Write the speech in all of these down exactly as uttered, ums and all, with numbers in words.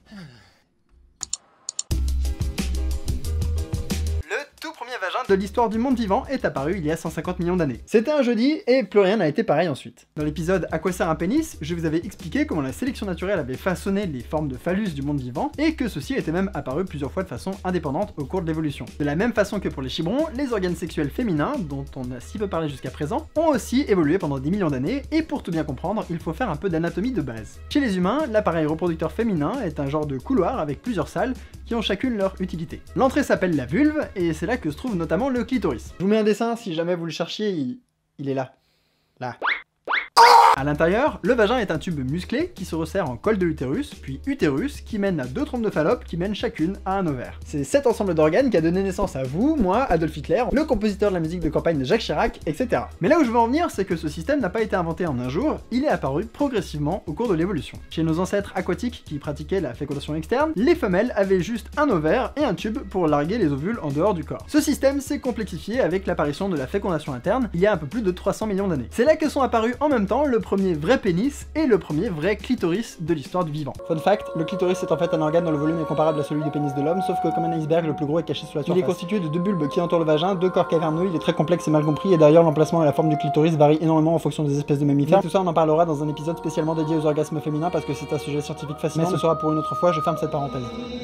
vagin de l'histoire du monde vivant est apparu il y a cent cinquante millions d'années. C'était un jeudi et plus rien n'a été pareil ensuite. Dans l'épisode À quoi sert un pénis, je vous avais expliqué comment la sélection naturelle avait façonné les formes de phallus du monde vivant et que ceux-ci étaient même apparus plusieurs fois de façon indépendante au cours de l'évolution. De la même façon que pour les chibrons, les organes sexuels féminins, dont on a si peu parlé jusqu'à présent, ont aussi évolué pendant des millions d'années et pour tout bien comprendre, il faut faire un peu d'anatomie de base. Chez les humains, l'appareil reproducteur féminin est un genre de couloir avec plusieurs salles qui ont chacune leur utilité. L'entrée s'appelle la vulve et c'est là que se trouve notamment le clitoris. Je vous mets un dessin si jamais vous le cherchiez, il, il est là. Là. À l'intérieur, le vagin est un tube musclé qui se resserre en col de l'utérus, puis utérus, qui mène à deux trompes de Fallope qui mènent chacune à un ovaire. C'est cet ensemble d'organes qui a donné naissance à vous, moi, Adolf Hitler, le compositeur de la musique de campagne de Jacques Chirac, et cetera. Mais là où je veux en venir, c'est que ce système n'a pas été inventé en un jour, il est apparu progressivement au cours de l'évolution. Chez nos ancêtres aquatiques qui pratiquaient la fécondation externe, les femelles avaient juste un ovaire et un tube pour larguer les ovules en dehors du corps. Ce système s'est complexifié avec l'apparition de la fécondation interne il y a un peu plus de trois cents millions d'années. C'est là que sont apparus en même temps le premier vrai pénis et le premier vrai clitoris de l'histoire du vivant. Fun fact, le clitoris est en fait un organe dont le volume est comparable à celui du pénis de l'homme, sauf que comme un iceberg, le plus gros est caché sous la surface. Il est constitué de deux bulbes qui entourent le vagin, deux corps caverneux, il est très complexe et mal compris, et d'ailleurs l'emplacement et la forme du clitoris varient énormément en fonction des espèces de mammifères. Mais tout ça on en parlera dans un épisode spécialement dédié aux orgasmes féminins parce que c'est un sujet scientifique fascinant, mais ce sera pour une autre fois, je ferme cette parenthèse.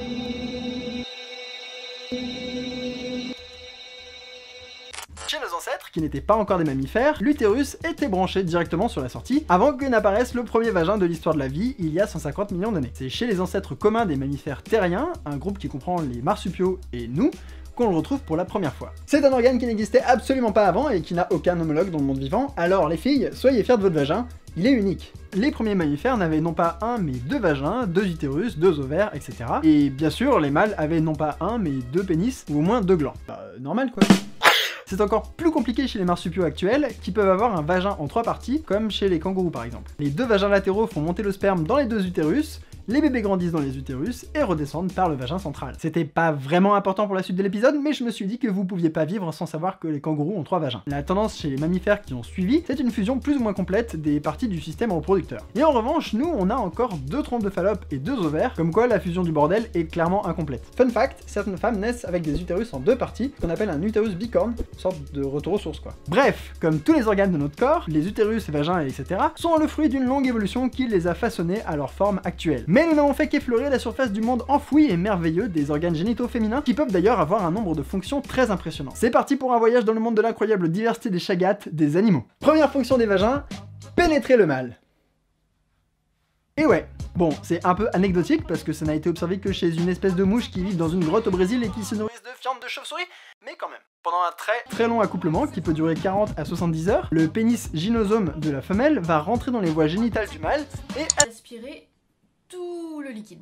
Chez nos ancêtres, qui n'étaient pas encore des mammifères, l'utérus était branché directement sur la sortie, avant que n'apparaisse le premier vagin de l'histoire de la vie, il y a cent cinquante millions d'années. C'est chez les ancêtres communs des mammifères terriens, un groupe qui comprend les marsupiaux et nous, qu'on le retrouve pour la première fois. C'est un organe qui n'existait absolument pas avant et qui n'a aucun homologue dans le monde vivant, alors les filles, soyez fiers de votre vagin, il est unique. Les premiers mammifères n'avaient non pas un mais deux vagins, deux utérus, deux ovaires, et cetera. Et bien sûr, les mâles avaient non pas un mais deux pénis, ou au moins deux glands. Bah, normal quoi. C'est encore plus compliqué chez les marsupiaux actuels, qui peuvent avoir un vagin en trois parties, comme chez les kangourous par exemple. Les deux vagins latéraux font monter le sperme dans les deux utérus, les bébés grandissent dans les utérus et redescendent par le vagin central. C'était pas vraiment important pour la suite de l'épisode, mais je me suis dit que vous pouviez pas vivre sans savoir que les kangourous ont trois vagins. La tendance chez les mammifères qui ont suivi, c'est une fusion plus ou moins complète des parties du système reproducteur. Et en revanche, nous, on a encore deux trompes de Fallope et deux ovaires, comme quoi la fusion du bordel est clairement incomplète. Fun fact, certaines femmes naissent avec des utérus en deux parties, qu'on appelle un utérus bicorne, une sorte de retour aux sources quoi. Bref, comme tous les organes de notre corps, les utérus, vagins, et cetera, sont le fruit d'une longue évolution qui les a façonnés à leur forme actuelle. Mais nous n'avons fait qu'effleurer la surface du monde enfoui et merveilleux des organes génitaux féminins qui peuvent d'ailleurs avoir un nombre de fonctions très impressionnant. C'est parti pour un voyage dans le monde de l'incroyable diversité des chagates des animaux. Première fonction des vagins, pénétrer le mâle. Et ouais, bon, c'est un peu anecdotique parce que ça n'a été observé que chez une espèce de mouche qui vit dans une grotte au Brésil et qui se nourrissent de viande de chauve-souris, mais quand même. Pendant un très très long accouplement qui peut durer quarante à soixante-dix heures, le pénis gynosome de la femelle va rentrer dans les voies génitales du mâle et aspirer tout le liquide.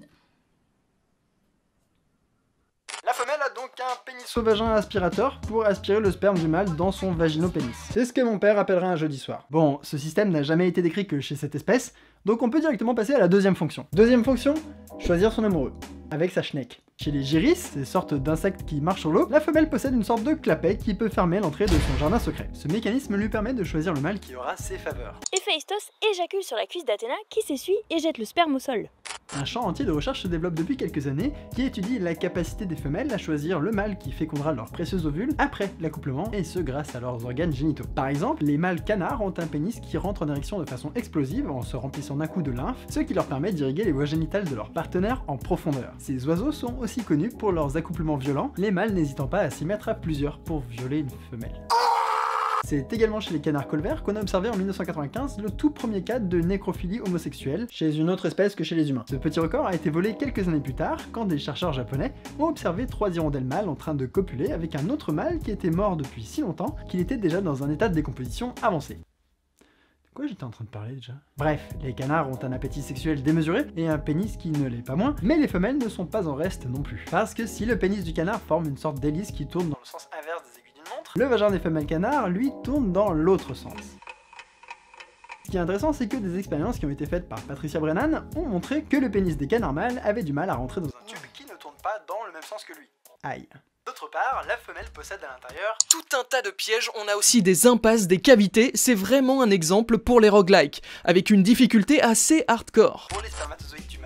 La femelle a donc un pénis-vagin aspirateur pour aspirer le sperme du mâle dans son vaginopénis. C'est ce que mon père appellerait un jeudi soir. Bon, ce système n'a jamais été décrit que chez cette espèce, donc on peut directement passer à la deuxième fonction. Deuxième fonction, choisir son amoureux, avec sa schneck. Chez les gyris, ces sortes d'insectes qui marchent sur l'eau, la femelle possède une sorte de clapet qui peut fermer l'entrée de son jardin secret. Ce mécanisme lui permet de choisir le mâle qui aura ses faveurs. Héphaïstos éjacule sur la cuisse d'Athéna qui s'essuie et jette le sperme au sol. Un champ entier de recherche se développe depuis quelques années qui étudie la capacité des femelles à choisir le mâle qui fécondera leurs précieux ovules après l'accouplement, et ce grâce à leurs organes génitaux. Par exemple, les mâles canards ont un pénis qui rentre en érection de façon explosive en se remplissant d'un coup de lymphe, ce qui leur permet d'irriguer les voies génitales de leur partenaire en profondeur. Ces oiseaux sont aussi connus pour leurs accouplements violents, les mâles n'hésitant pas à s'y mettre à plusieurs pour violer une femelle. C'est également chez les canards colverts qu'on a observé en mille neuf cent quatre-vingt-quinze le tout premier cas de nécrophilie homosexuelle chez une autre espèce que chez les humains. Ce petit record a été volé quelques années plus tard quand des chercheurs japonais ont observé trois hirondelles mâles en train de copuler avec un autre mâle qui était mort depuis si longtemps qu'il était déjà dans un état de décomposition avancé. De quoi j'étais en train de parler déjà? Bref, les canards ont un appétit sexuel démesuré et un pénis qui ne l'est pas moins, mais les femelles ne sont pas en reste non plus. Parce que si le pénis du canard forme une sorte d'hélice qui tourne dans le sens inverse des aiguilles d'une montre, le vagin des femelles canards, lui, tourne dans l'autre sens. Ce qui est intéressant, c'est que des expériences qui ont été faites par Patricia Brennan ont montré que le pénis des canards mâles avait du mal à rentrer dans un tube qui ne tourne pas dans le même sens que lui. Aïe. D'autre part, la femelle possède à l'intérieur tout un tas de pièges, on a aussi des impasses, des cavités, c'est vraiment un exemple pour les roguelikes, avec une difficulté assez hardcore. pour les spermatozoïdes du mâle pour atteindre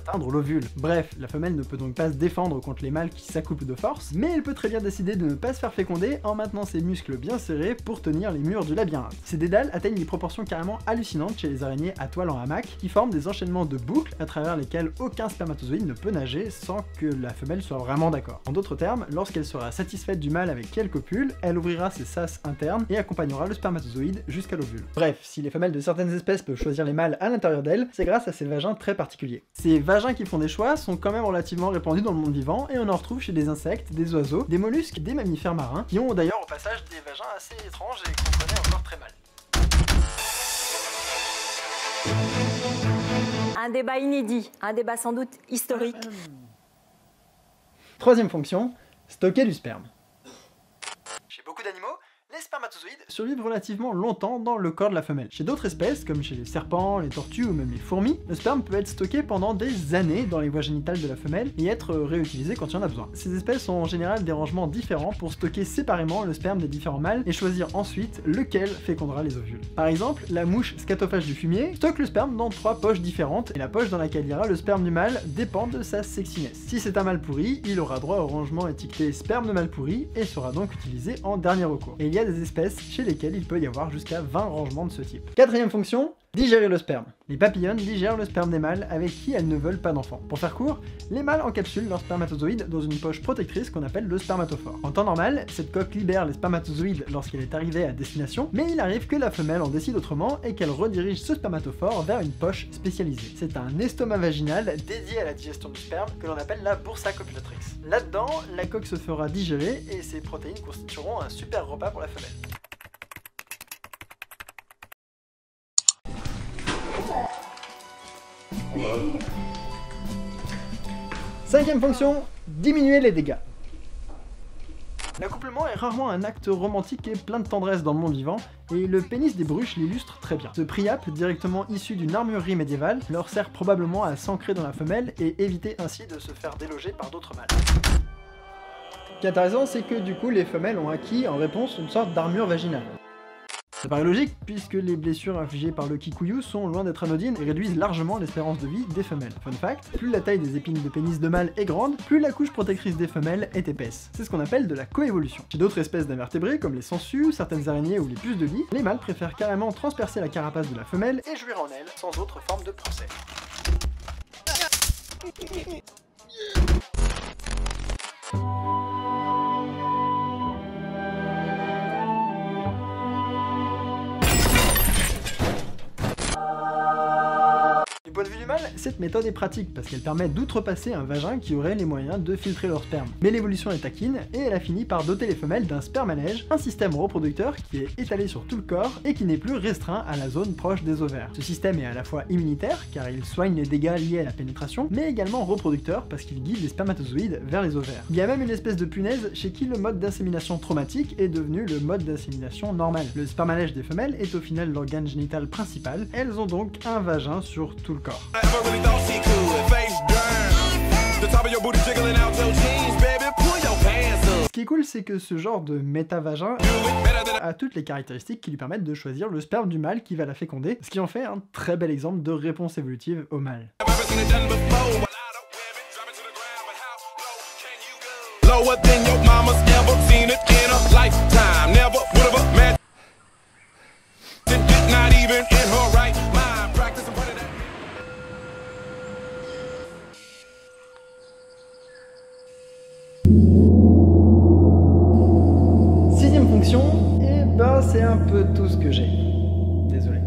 atteindre l'ovule. Bref, la femelle ne peut donc pas se défendre contre les mâles qui s'accouplent de force, mais elle peut très bien décider de ne pas se faire féconder en maintenant ses muscles bien serrés pour tenir les murs du labyrinthe. Ces dédales atteignent des proportions carrément hallucinantes chez les araignées à toile en hamac, qui forment des enchaînements de boucles à travers lesquels aucun spermatozoïde ne peut nager sans que la femelle soit vraiment d'accord. En d'autres termes, lorsqu'elle sera satisfaite du mâle avec qui elle copule, elle ouvrira ses sas internes et accompagnera le spermatozoïde jusqu'à l'ovule. Bref, si les femelles de certaines espèces peuvent choisir les mâles à l'intérieur d'elles, c'est grâce à ces vagins très particuliers. Ces vagins qui font des choix sont quand même relativement répandus dans le monde vivant et on en retrouve chez des insectes, des oiseaux, des mollusques, des mammifères marins, qui ont d'ailleurs au passage des vagins assez étranges et qu'on connaît encore très mal. Un débat inédit, un débat sans doute historique. Troisième fonction, stocker du sperme. Chez beaucoup d'animaux, les spermatozoïdes survivent relativement longtemps dans le corps de la femelle. Chez d'autres espèces, comme chez les serpents, les tortues ou même les fourmis, le sperme peut être stocké pendant des années dans les voies génitales de la femelle et être réutilisé quand il y en a besoin. Ces espèces ont en général des rangements différents pour stocker séparément le sperme des différents mâles et choisir ensuite lequel fécondera les ovules. Par exemple, la mouche scatophage du fumier stocke le sperme dans trois poches différentes et la poche dans laquelle ira le sperme du mâle dépend de sa sexiness. Si c'est un mâle pourri, il aura droit au rangement étiqueté sperme de mâle pourri et sera donc utilisé en dernier recours. Et il y a des espèces chez lesquelles il peut y avoir jusqu'à vingt rangements de ce type. Quatrième fonction, digérer le sperme. Les papillonnes digèrent le sperme des mâles avec qui elles ne veulent pas d'enfants. Pour faire court, les mâles encapsulent leurs spermatozoïdes dans une poche protectrice qu'on appelle le spermatophore. En temps normal, cette coque libère les spermatozoïdes lorsqu'elle est arrivée à destination, mais il arrive que la femelle en décide autrement et qu'elle redirige ce spermatophore vers une poche spécialisée. C'est un estomac vaginal dédié à la digestion du sperme que l'on appelle la bursa copulatrix. Là-dedans, la coque se fera digérer et ses protéines constitueront un super repas pour la femelle. Cinquième fonction, diminuer les dégâts. L'accouplement est rarement un acte romantique et plein de tendresse dans le monde vivant, et le pénis des bruches l'illustre très bien. Ce priape, directement issu d'une armurerie médiévale, leur sert probablement à s'ancrer dans la femelle et éviter ainsi de se faire déloger par d'autres mâles. Ce qui est intéressant, c'est que du coup les femelles ont acquis en réponse une sorte d'armure vaginale. Ça paraît logique, puisque les blessures infligées par le kikuyu sont loin d'être anodines et réduisent largement l'espérance de vie des femelles. Fun fact, plus la taille des épines de pénis de mâle est grande, plus la couche protectrice des femelles est épaisse. C'est ce qu'on appelle de la coévolution. Chez d'autres espèces d'invertébrés, comme les sangsues, certaines araignées ou les puces de lit, les mâles préfèrent carrément transpercer la carapace de la femelle et jouir en elle, sans autre forme de procès. Du point de vue du mâle, cette méthode est pratique parce qu'elle permet d'outrepasser un vagin qui aurait les moyens de filtrer leur sperme. Mais l'évolution est taquine et elle a fini par doter les femelles d'un spermanège, un système reproducteur qui est étalé sur tout le corps et qui n'est plus restreint à la zone proche des ovaires. Ce système est à la fois immunitaire car il soigne les dégâts liés à la pénétration, mais également reproducteur parce qu'il guide les spermatozoïdes vers les ovaires. Il y a même une espèce de punaise chez qui le mode d'insémination traumatique est devenu le mode d'insémination normal. Le spermanège des femelles est au final l'organe génital principal, elles ont donc un vagin sur tout le corps. Ce qui est cool, c'est que ce genre de méta-vagin a toutes les caractéristiques qui lui permettent de choisir le sperme du mâle qui va la féconder, ce qui en fait un très bel exemple de réponse évolutive au mâle. Sixième fonction, et ben c'est un peu tout ce que j'ai. Désolé.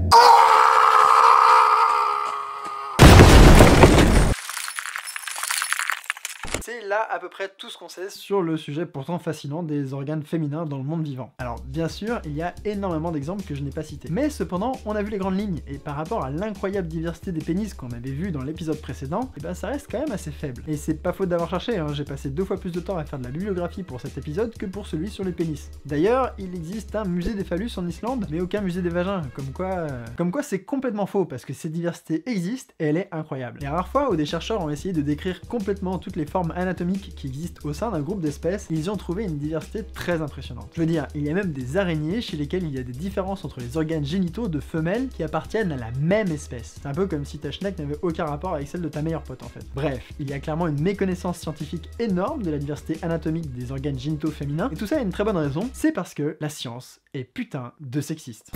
C'est là à peu près tout ce qu'on sait sur le sujet pourtant fascinant des organes féminins dans le monde vivant. Alors bien sûr, il y a énormément d'exemples que je n'ai pas cités. Mais cependant, on a vu les grandes lignes, et par rapport à l'incroyable diversité des pénis qu'on avait vu dans l'épisode précédent, et ben ça reste quand même assez faible. Et c'est pas faute d'avoir cherché, hein. J'ai passé deux fois plus de temps à faire de la bibliographie pour cet épisode que pour celui sur les pénis. D'ailleurs, il existe un musée des phallus en Islande, mais aucun musée des vagins, comme quoi... Euh... Comme quoi c'est complètement faux, parce que cette diversité existe et elle est incroyable. Les rares fois où des chercheurs ont essayé de décrire complètement toutes les formes anatomiques qui existent au sein d'un groupe d'espèces, ils y ont trouvé une diversité très impressionnante. Je veux dire, il y a même des araignées chez lesquelles il y a des différences entre les organes génitaux de femelles qui appartiennent à la même espèce. C'est un peu comme si ta schneck n'avait aucun rapport avec celle de ta meilleure pote en fait. Bref, il y a clairement une méconnaissance scientifique énorme de la diversité anatomique des organes génitaux féminins, et tout ça a une très bonne raison, c'est parce que la science est putain de sexiste.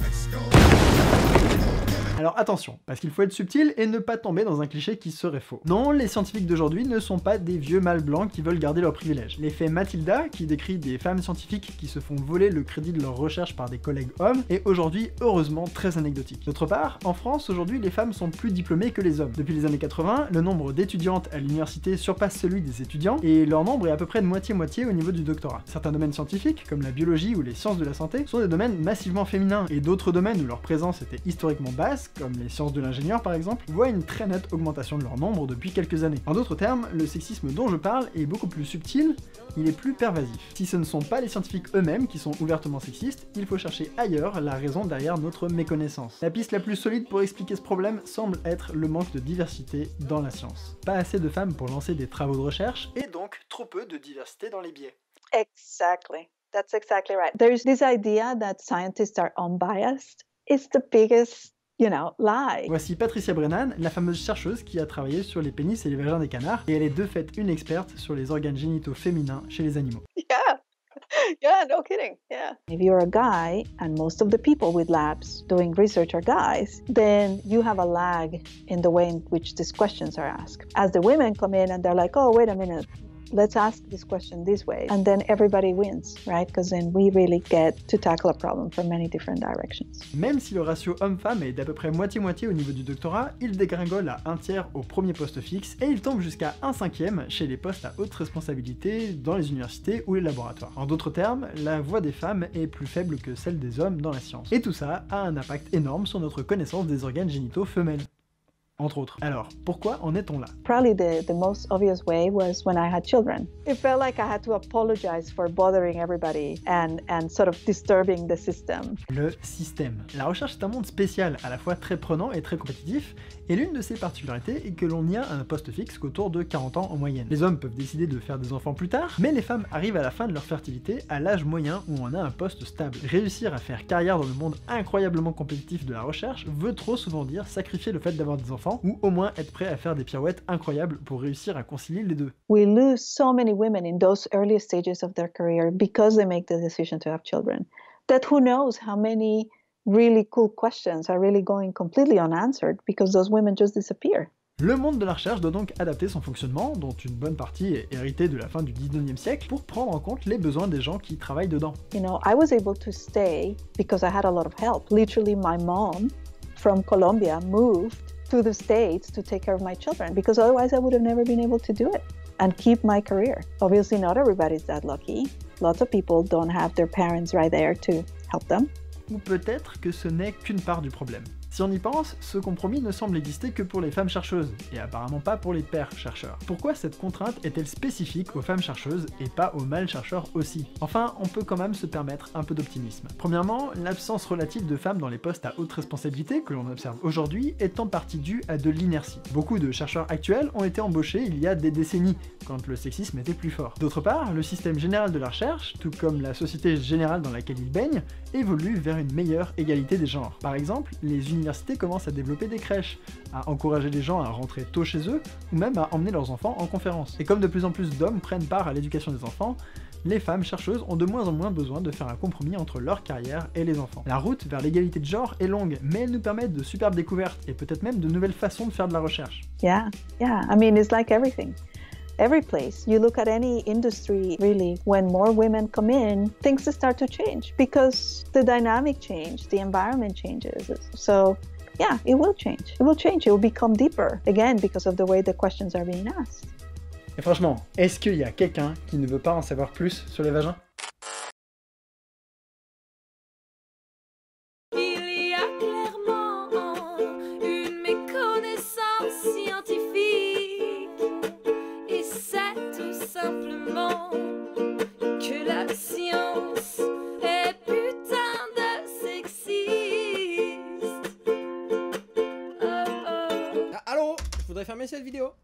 Alors attention, parce qu'il faut être subtil et ne pas tomber dans un cliché qui serait faux. Non, les scientifiques d'aujourd'hui ne sont pas des vieux mâles blancs qui veulent garder leurs privilèges. L'effet Matilda, qui décrit des femmes scientifiques qui se font voler le crédit de leurs recherches par des collègues hommes, est aujourd'hui heureusement très anecdotique. D'autre part, en France, aujourd'hui, les femmes sont plus diplômées que les hommes. Depuis les années quatre-vingts, le nombre d'étudiantes à l'université surpasse celui des étudiants, et leur nombre est à peu près de moitié-moitié au niveau du doctorat. Certains domaines scientifiques, comme la biologie ou les sciences de la santé, sont des domaines massivement féminins, et d'autres domaines où leur présence était historiquement basse, comme les sciences de l'ingénieur par exemple, voient une très nette augmentation de leur nombre depuis quelques années. En d'autres termes, le sexisme dont je parle est beaucoup plus subtil, il est plus pervasif. Si ce ne sont pas les scientifiques eux-mêmes qui sont ouvertement sexistes, il faut chercher ailleurs la raison derrière notre méconnaissance. La piste la plus solide pour expliquer ce problème semble être le manque de diversité dans la science. Pas assez de femmes pour lancer des travaux de recherche, et donc trop peu de diversité dans les biais. Exactly. That's exactly right. There's this idea that scientists are unbiased. It's the biggest, you know, lie. Voici Patricia Brennan, la fameuse chercheuse qui a travaillé sur les pénis et les vagins des canards, et elle est de fait une experte sur les organes génitaux féminins chez les animaux. Yeah. Yeah, no kidding. Yeah. If you're a guy and most of the people with labs doing research are guys, then you have a lag in the way in which these questions are asked. As the women come in and they're like, oh, wait a minute, let's ask this question this way. And then everybody wins, right? Because then we really get to tackle a problem from many different directions. Même si le ratio homme-femme est d'à peu près moitié-moitié au niveau du doctorat, il dégringole à un tiers au premier poste fixe et il tombe jusqu'à un cinquième chez les postes à haute responsabilité dans les universités ou les laboratoires. En d'autres termes, la voix des femmes est plus faible que celle des hommes dans la science. Et tout ça a un impact énorme sur notre connaissance des organes génitaux femelles. Entre autres. Alors, pourquoi en est-on là? Probably the, the most obvious way was when I had children. It felt like I had to apologize for bothering everybody and, and sort of disturbing the system. Le système. La recherche est un monde spécial, à la fois très prenant et très compétitif, et l'une de ses particularités est que l'on y a un poste fixe qu'autour de quarante ans en moyenne. Les hommes peuvent décider de faire des enfants plus tard, mais les femmes arrivent à la fin de leur fertilité à l'âge moyen où on a un poste stable. Réussir à faire carrière dans le monde incroyablement compétitif de la recherche veut trop souvent dire sacrifier le fait d'avoir des enfants, ou au moins être prêt à faire des pirouettes incroyables pour réussir à concilier les deux. We lose so many women in those early stages of their career because they make the decision to have children. That who knows how many really cool questions are really going completely unanswered because those women just disappear. Le monde de la recherche doit donc adapter son fonctionnement, dont une bonne partie est héritée de la fin du dix-neuvième siècle, pour prendre en compte les besoins des gens qui travaillent dedans. You know, I was able to stay because I had a lot of help. Literally, my mom from Colombia moved to the States to take care of my children because otherwise I would have never been able to do it and keep my career. Obviously, not everybody's that lucky. Lots of people don't have their parents right there to help them. Ou peut-être que ce n'est qu'une part du problème. Si on y pense, ce compromis ne semble exister que pour les femmes chercheuses, et apparemment pas pour les pères chercheurs. Pourquoi cette contrainte est-elle spécifique aux femmes chercheuses et pas aux mâles chercheurs aussi? Enfin, on peut quand même se permettre un peu d'optimisme. Premièrement, l'absence relative de femmes dans les postes à haute responsabilité que l'on observe aujourd'hui est en partie due à de l'inertie. Beaucoup de chercheurs actuels ont été embauchés il y a des décennies, quand le sexisme était plus fort. D'autre part, le système général de la recherche, tout comme la société générale dans laquelle il baigne, évolue vers une meilleure égalité des genres. Par exemple, les universités commencent à développer des crèches, à encourager les gens à rentrer tôt chez eux, ou même à emmener leurs enfants en conférence. Et comme de plus en plus d'hommes prennent part à l'éducation des enfants, les femmes chercheuses ont de moins en moins besoin de faire un compromis entre leur carrière et les enfants. La route vers l'égalité de genre est longue, mais elle nous permet de superbes découvertes, et peut-être même de nouvelles façons de faire de la recherche. Yeah, yeah, I mean, it's like everything. Every place, you look at any industry, really, when more women come in, things start to change because the dynamic change, the environment changes. So, yeah, it will change. It will change. It will become deeper, again, because of the way the questions are being asked. Et franchement, est-ce qu'il y a quelqu'un qui ne veut pas en savoir plus sur les vagins? Il y a clairement une méconnaissance scientifique, et c'est tout simplement que la science est putain de sexiste. Oh, oh. Ah, allô? Je voudrais fermer cette vidéo.